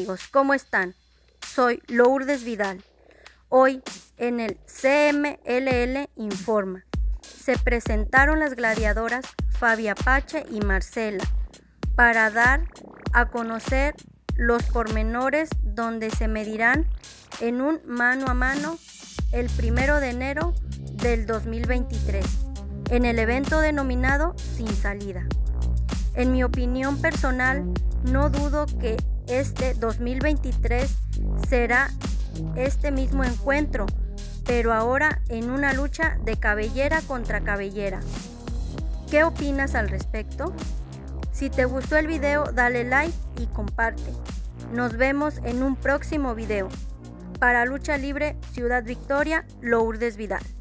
amigos, ¿cómo están? Soy Lourdes Vidal. Hoy en el CMLL Informa se presentaron las gladiadoras Fabi Apache y Marcela para dar a conocer los pormenores donde se medirán en un mano a mano el 1 de enero del 2023 en el evento denominado Sin Salida. En mi opinión personal, no dudo que este 2023 será este mismo encuentro, pero ahora en una lucha de cabellera contra cabellera. ¿Qué opinas al respecto? Si te gustó el video, dale like y comparte. Nos vemos en un próximo video. Para Lucha Libre Ciudad Victoria, Lourdes Vidal.